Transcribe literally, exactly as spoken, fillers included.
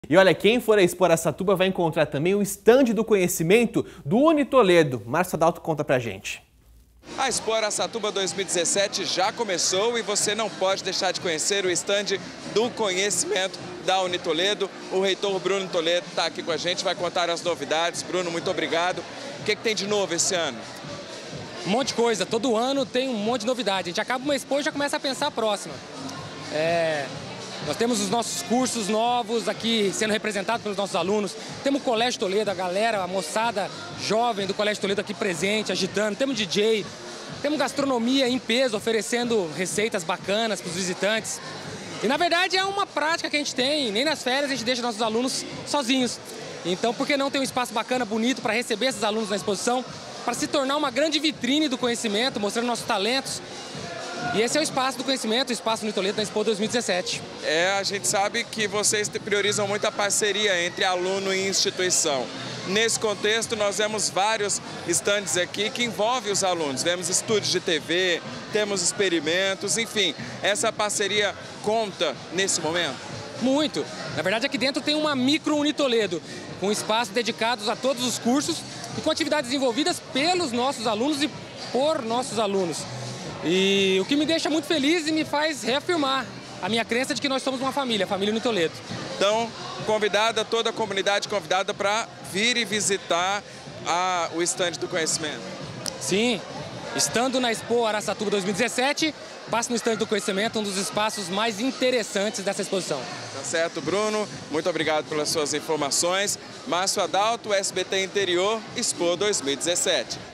E olha, quem for a Expo Araçatuba vai encontrar também o estande do conhecimento do Unitoledo. Márcio Adalto conta pra gente. A Expo Araçatuba dois mil e dezessete já começou e você não pode deixar de conhecer o estande do conhecimento da Unitoledo. O reitor Bruno Toledo está aqui com a gente, vai contar as novidades. Bruno, muito obrigado. O que, que tem de novo esse ano? Um monte de coisa. Todo ano tem um monte de novidade. A gente acaba uma Expo e já começa a pensar a próxima. É... Nós temos os nossos cursos novos aqui sendo representados pelos nossos alunos. Temos o Colégio Toledo, a galera, a moçada jovem do Colégio Toledo aqui presente, agitando. Temos D J, temos gastronomia em peso, oferecendo receitas bacanas para os visitantes. E, na verdade, é uma prática que a gente tem. Nem nas férias a gente deixa nossos alunos sozinhos. Então, por que não ter um espaço bacana, bonito, para receber esses alunos na exposição, para se tornar uma grande vitrine do conhecimento, mostrando nossos talentos. E esse é o espaço do conhecimento, o espaço Unitoledo na Expo dois mil e dezessete. É, a gente sabe que vocês priorizam muito a parceria entre aluno e instituição. Nesse contexto, nós vemos vários estandes aqui que envolvem os alunos. Vemos estúdios de T V, temos experimentos, enfim. Essa parceria conta nesse momento? Muito. Na verdade, aqui dentro tem uma micro Unitoledo, com espaços dedicados a todos os cursos e com atividades desenvolvidas pelos nossos alunos e por nossos alunos. E o que me deixa muito feliz e me faz reafirmar a minha crença de que nós somos uma família, a família Unitoledo. Então, convidada, toda a comunidade convidada para vir e visitar a, o estande do conhecimento. Sim, estando na Expo Araçatuba dois mil e dezessete, passe no estande do conhecimento, um dos espaços mais interessantes dessa exposição. Tá certo, Bruno. Muito obrigado pelas suas informações. Márcio Adalto, S B T Interior, Expo dois mil e dezessete.